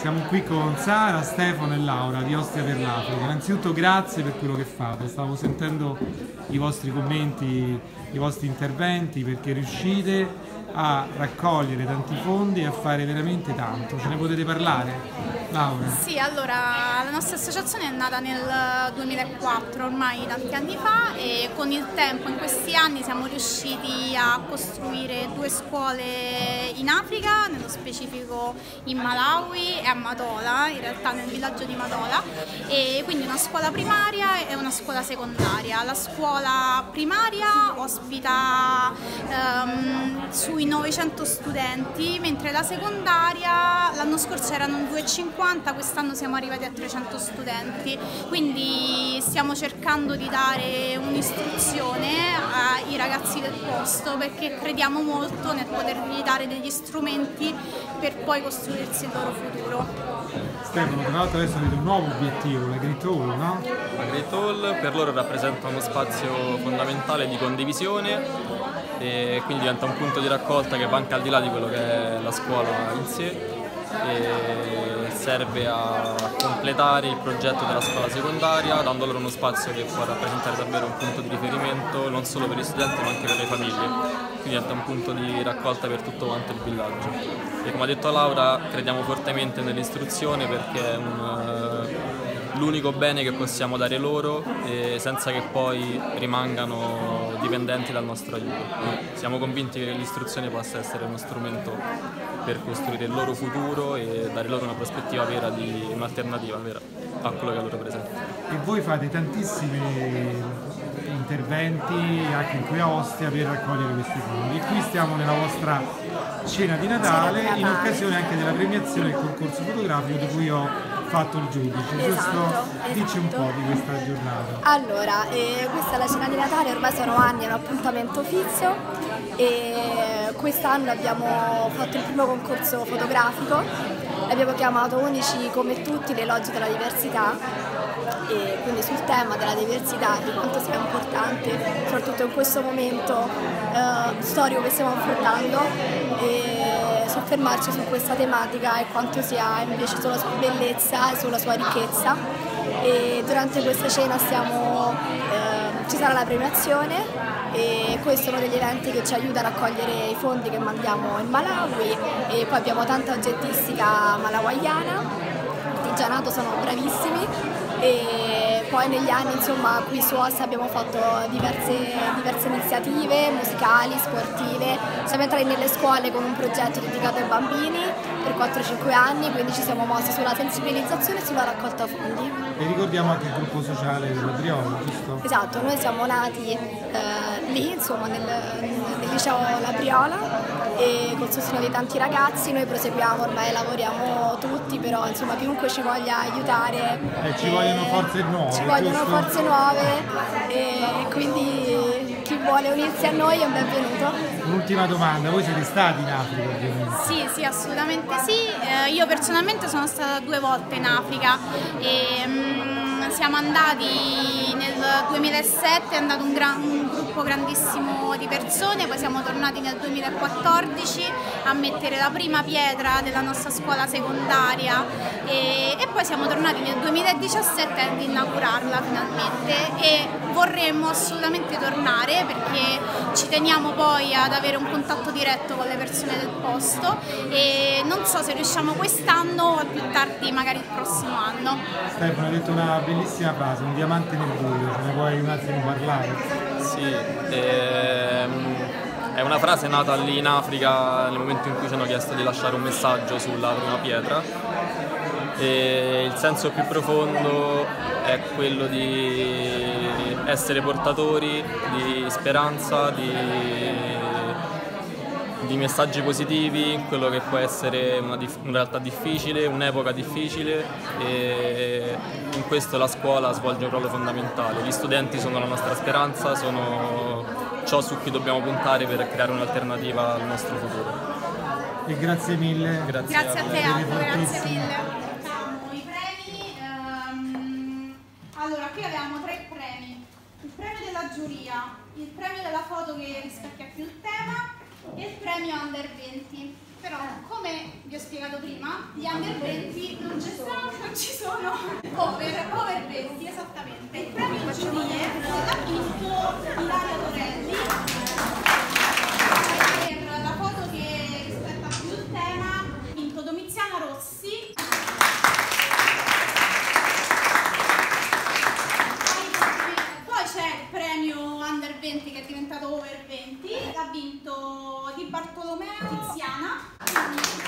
Siamo qui con Sara, Stefano e Laura di Ostia per l'Africa. Innanzitutto grazie per quello che fate, stavo sentendo i vostri commenti, i vostri interventi, perché riuscite a raccogliere tanti fondi e a fare veramente tanto. Ce ne potete parlare? Laura? Sì, allora la nostra associazione è nata nel 2004, ormai tanti anni fa, e con il tempo, in questi anni, siamo riusciti a costruire 2 scuole in Africa, nello specifico in Malawi e a Matola, in realtà nel villaggio di Matola, e quindi una scuola primaria e una scuola secondaria. La scuola primaria ospita sui 900 studenti, mentre la secondaria l'anno scorso erano 250, quest'anno siamo arrivati a 300 studenti, quindi stiamo cercando di dare un'istruzione ai ragazzi del posto, perché crediamo molto nel potergli dare degli strumenti per poi costruirsi il loro futuro. Stefano, tra l'altro adesso avete un nuovo obiettivo, la Great Hall, no? La Great Hall per loro rappresenta uno spazio fondamentale di condivisione e quindi diventa un punto di raccolta che va anche al di là di quello che è la scuola in sé, e serve a completare il progetto della scuola secondaria, dando loro uno spazio che può rappresentare davvero un punto di riferimento non solo per gli studenti ma anche per le famiglie, quindi diventa un punto di raccolta per tutto quanto il villaggio. E come ha detto Laura, crediamo fortemente nell'istruzione perché è l'unico bene che possiamo dare loro, senza che poi rimangano dipendenti dal nostro aiuto. Siamo convinti che l'istruzione possa essere uno strumento per costruire il loro futuro e dare loro una prospettiva vera, un'alternativa vera a quello che è loro presente. E voi fate tantissimi interventi anche qui a Ostia per raccogliere questi fondi. E qui stiamo nella vostra cena di Natale in occasione anche della premiazione del concorso fotografico di cui ho fatto il giudice, giusto? Dici un po' di questa giornata. Allora, questa è la cena di Natale, ormai sono anni, è un appuntamento fisso e quest'anno abbiamo fatto il primo concorso fotografico, abbiamo chiamato Unici come tutti, l'elogio della diversità, e quindi sul tema della diversità, di quanto sia importante, soprattutto in questo momento storico che stiamo affrontando, e soffermarci su questa tematica e quanto sia invece sulla sua bellezza e sulla sua ricchezza. E durante questa cena ci sarà la premiazione e questo è uno degli eventi che ci aiuta a raccogliere i fondi che mandiamo in Malawi, e poi abbiamo tanta oggettistica malawaiana, artigianato, sono bravissimi, e poi negli anni insomma qui su Ostia abbiamo fatto diverse iniziative musicali, sportive, siamo entrati nelle scuole con un progetto dedicato ai bambini per 4-5 anni, quindi ci siamo mossi sulla sensibilizzazione e sulla raccolta fondi. E ricordiamo anche il gruppo sociale della Briola, giusto? Esatto, noi siamo nati lì, insomma, nel liceo La Briola, e col sostegno di tanti ragazzi noi proseguiamo, ormai lavoriamo tutti, però insomma chiunque ci voglia aiutare. Ci vogliono forze nuove. Ci vogliono forze nuove, e quindi chi vuole unirsi a noi è un benvenuto. Un'ultima domanda, voi siete stati in Africa ovviamente? Sì, assolutamente sì. Io personalmente sono stata 2 volte in Africa e siamo andati nel 2007, è andato un gruppo grandissimo di persone, poi siamo tornati nel 2014 a mettere la prima pietra della nostra scuola secondaria e poi siamo tornati nel 2017 ad inaugurarla finalmente, e vorremmo assolutamente tornare perché ci teniamo poi ad avere un contatto diretto con le persone del posto, e non so se riusciamo quest'anno o più tardi magari il prossimo anno. Stefano, hai detto una bellissima frase, un diamante nel buio, ce ne puoi un attimo parlare? Sì, è una frase nata lì in Africa nel momento in cui ci hanno chiesto di lasciare un messaggio sulla prima pietra, e il senso più profondo è quello di essere portatori di speranza, di messaggi positivi in quello che può essere una realtà difficile, un'epoca difficile, e in questo la scuola svolge un ruolo fondamentale. Gli studenti sono la nostra speranza, sono ciò su cui dobbiamo puntare per creare un'alternativa al nostro futuro. E grazie mille. Grazie a te, Aldo, grazie mille. I premi, allora qui avevamo 3 premi: il premio della giuria, il premio della foto che rispecchia più il tema e il premio Under 20. Però, come vi ho spiegato prima, gli Under 20 ci sono over 20, esattamente. Il premio giovanile l'ha vinto Ilaria Torelli per la foto che rispetta più il tema, ha vinto Domiziana Rossi. Poi c'è il premio Under 20 che è diventato Over 20, ha vinto Di Bartolomeo Tiziana.